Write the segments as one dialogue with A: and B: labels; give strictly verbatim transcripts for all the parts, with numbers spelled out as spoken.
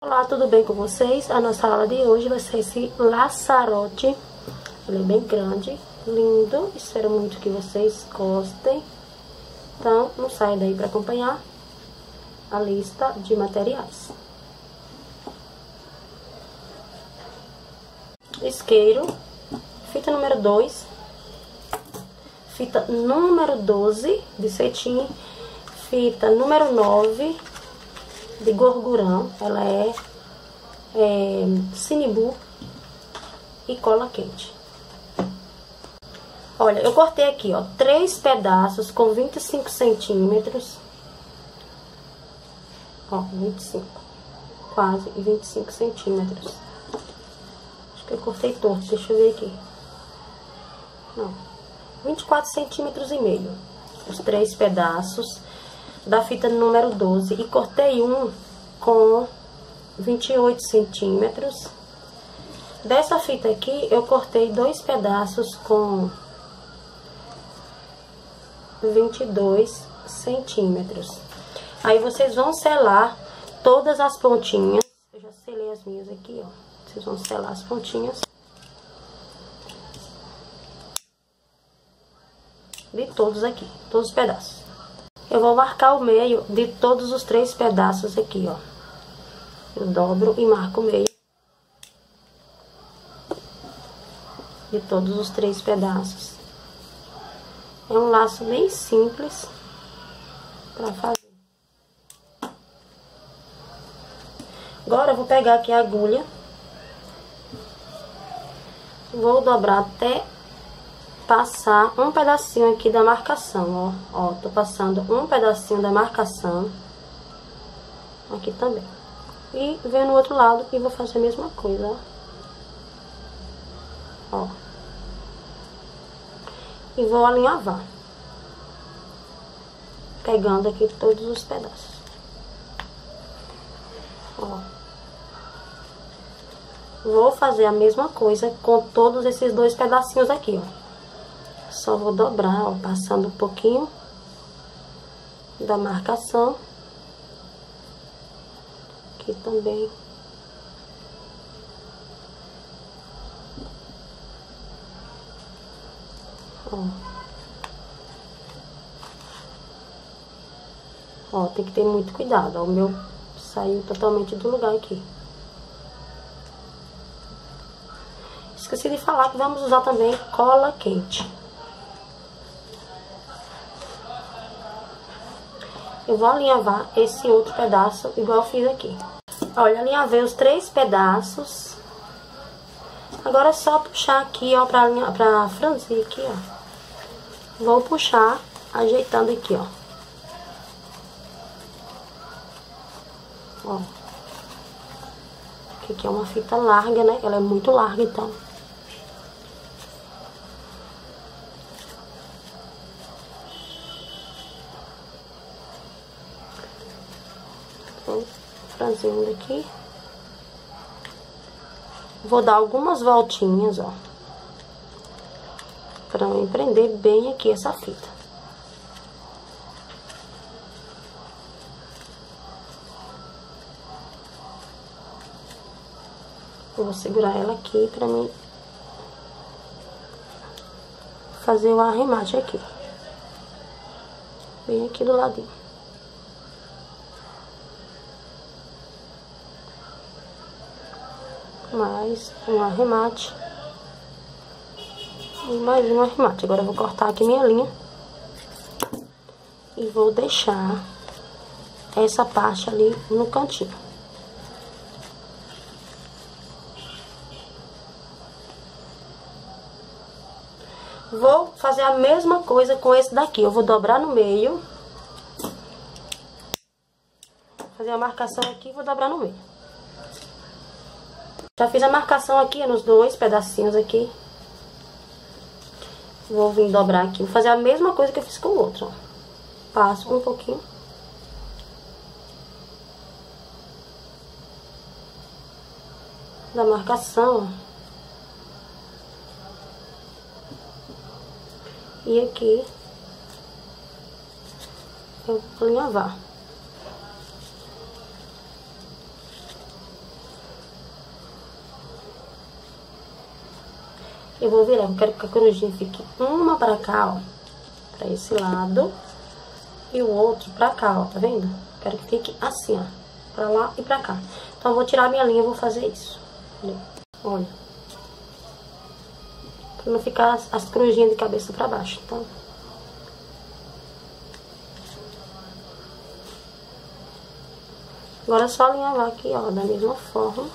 A: Olá, tudo bem com vocês? A nossa aula de hoje vai ser esse laçarote. Ele é bem grande, lindo. Espero muito que vocês gostem. Então, não saia daí para acompanhar a lista de materiais. Isqueiro, fita número dois, fita número doze de cetim, fita número nove de gorgurão, ela é, é sinibu e cola quente. Olha, eu cortei aqui, ó, três pedaços com vinte e cinco centímetros, ó, vinte e cinco, quase vinte e cinco centímetros. Acho que eu cortei torto, deixa eu ver aqui. Não, vinte e quatro centímetros e meio, os três pedaços da fita número doze, e cortei um com vinte e oito centímetros. Dessa fita aqui, eu cortei dois pedaços com vinte e dois centímetros. Aí, vocês vão selar todas as pontinhas. Eu já selei as minhas aqui, ó. Vocês vão selar as pontinhas de todos aqui, todos os pedaços. Eu vou marcar o meio de todos os três pedaços aqui, ó. Eu dobro e marco o meio de todos os três pedaços. É um laço bem simples pra fazer. Agora, eu vou pegar aqui a agulha. Vou dobrar até passar um pedacinho aqui da marcação, ó. Ó, tô passando um pedacinho da marcação aqui também. E venho no outro lado e vou fazer a mesma coisa, ó. Ó. E vou alinhavar, pegando aqui todos os pedaços. Ó. Vou fazer a mesma coisa com todos esses dois pedacinhos aqui, ó. Só vou dobrar, ó, passando um pouquinho da marcação. Aqui também. Ó. Ó, tem que ter muito cuidado, ó. O meu saiu totalmente do lugar aqui. Esqueci de falar que vamos usar também cola quente. Eu vou alinhavar esse outro pedaço, igual eu fiz aqui. Olha, alinhavei os três pedaços. Agora é só puxar aqui, ó, pra, alinhar, pra franzir aqui, ó. Vou puxar, ajeitando aqui, ó. Ó. Aqui é uma fita larga, né? Ela é muito larga, então. Vou franzindo aqui. Vou dar algumas voltinhas, ó, pra eu prender bem aqui essa fita. Eu vou segurar ela aqui pra mim fazer o arremate aqui. Bem aqui do ladinho. Mais um arremate. E mais um arremate. Agora eu vou cortar aqui minha linha. E vou deixar essa parte ali no cantinho. Vou fazer a mesma coisa com esse daqui. Eu vou dobrar no meio. Fazer a marcação aqui e vou dobrar no meio. Já fiz a marcação aqui nos dois pedacinhos aqui. Vou vir dobrar aqui. Vou fazer a mesma coisa que eu fiz com o outro, ó. Passo um pouquinho. Da marcação, ó. E aqui eu vou alinhavar. Eu vou virar, eu quero que a corujinha fique uma pra cá, ó. Pra esse lado. E o outro pra cá, ó, tá vendo? Quero que fique assim, ó. Pra lá e pra cá. Então, eu vou tirar a minha linha e vou fazer isso. Olha. Olha. Pra não ficar as, as corujinhas de cabeça pra baixo, tá? Agora é só alinhavar aqui, ó, da mesma forma.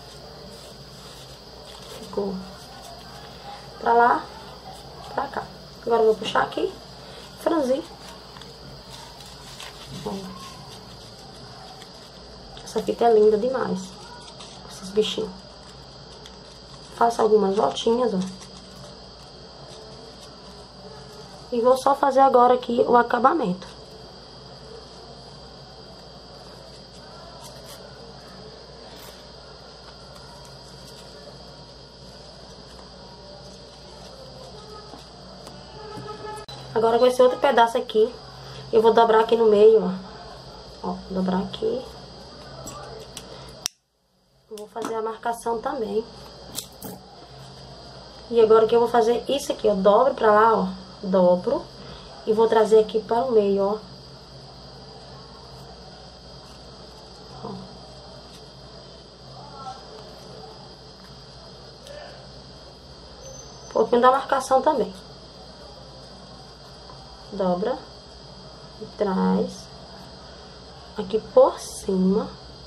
A: Ficou pra lá, pra cá. Agora eu vou puxar aqui, franzir. Ó. Essa fita é linda demais. Esses bichinhos. Faço algumas voltinhas, ó. E vou só fazer agora aqui o acabamento. Agora com esse outro pedaço aqui, eu vou dobrar aqui no meio, ó. Ó, dobrar aqui. Vou fazer a marcação também. E agora que eu vou fazer isso aqui, ó. Dobro pra lá, ó. Dobro. E vou trazer aqui para o meio, ó. Ó. Um pouquinho da marcação também. Dobra. E traz. Aqui por cima.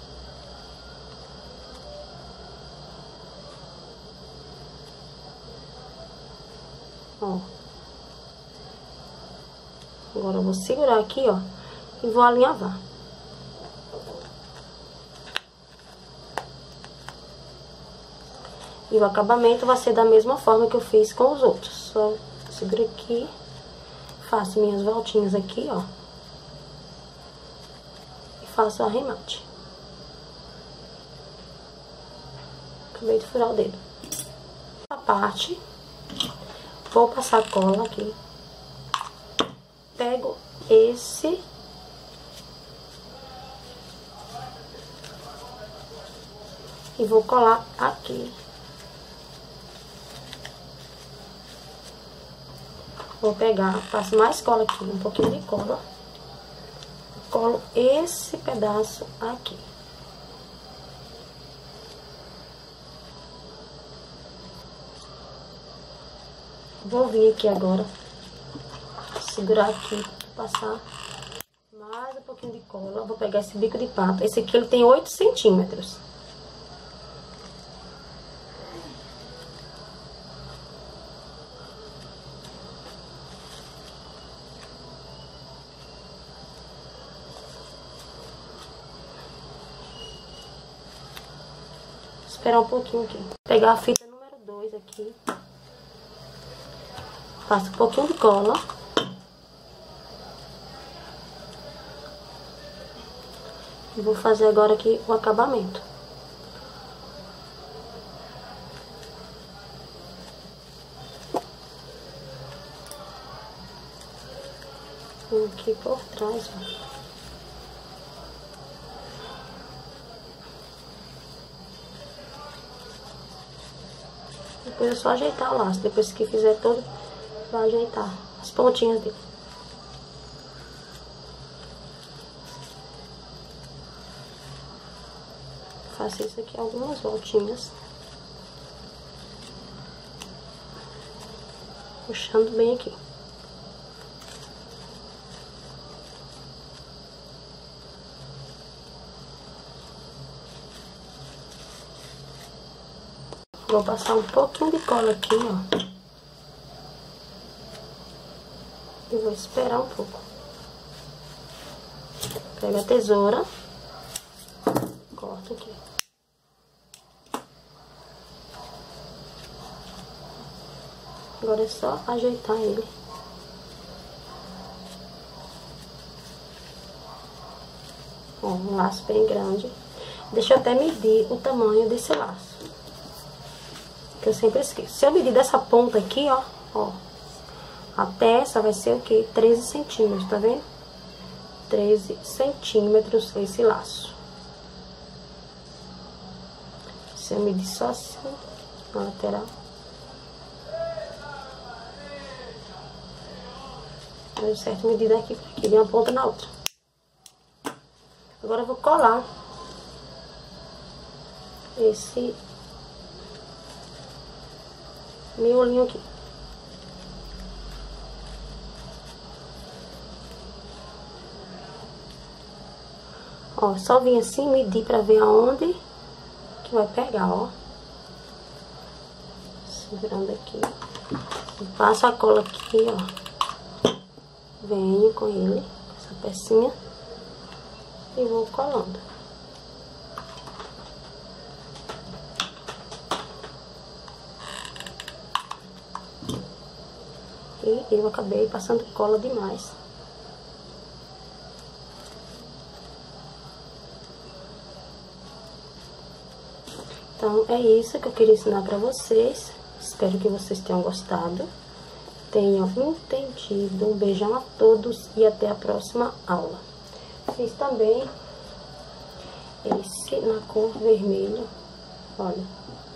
A: Ó. Agora eu vou segurar aqui, ó, e vou alinhavar. E o acabamento vai ser da mesma forma que eu fiz com os outros. Só seguro aqui, faço minhas voltinhas aqui, ó. E faço o arremate. Acabei de furar o dedo. A parte, vou passar cola aqui. Pego esse e vou colar aqui. Vou pegar, passo mais cola aqui, um pouquinho de cola. Colo esse pedaço aqui. Vou vir aqui agora. Segurar aqui, passar mais um pouquinho de cola. Vou pegar esse bico de pato. Esse aqui ele tem oito centímetros. Esperar um pouquinho aqui. Vou pegar a fita número dois aqui. Passo um pouquinho de cola. E vou fazer agora aqui o acabamento. Aqui por trás, ó. Depois é só ajeitar o laço. Depois que fizer todo, vai ajeitar as pontinhas dele. Faço isso aqui algumas voltinhas. Puxando bem aqui. Vou passar um pouquinho de cola aqui, ó. E vou esperar um pouco. Pega a tesoura. Corta aqui. Agora é só ajeitar ele. Ó, um laço bem grande. Deixa eu até medir o tamanho desse laço. Que eu sempre esqueço. Se eu medir dessa ponta aqui, ó, ó. Até essa vai ser o quê? treze centímetros, tá vendo? treze centímetros esse laço. Se eu medir só assim, na lateral. Faz certo medida aqui pra aqui, de uma ponta na outra. Agora eu vou colar esse miolinho aqui. Ó, só vim assim, medir pra ver aonde que vai pegar, ó. Segurando aqui. Passo a cola aqui, ó. Venho com ele, com essa pecinha. E vou colando. E eu acabei passando cola demais. Então, é isso que eu queria ensinar pra vocês. Espero que vocês tenham gostado. Tenham entendido. Um beijão a todos e até a próxima aula. Fiz também esse na cor vermelha. Olha.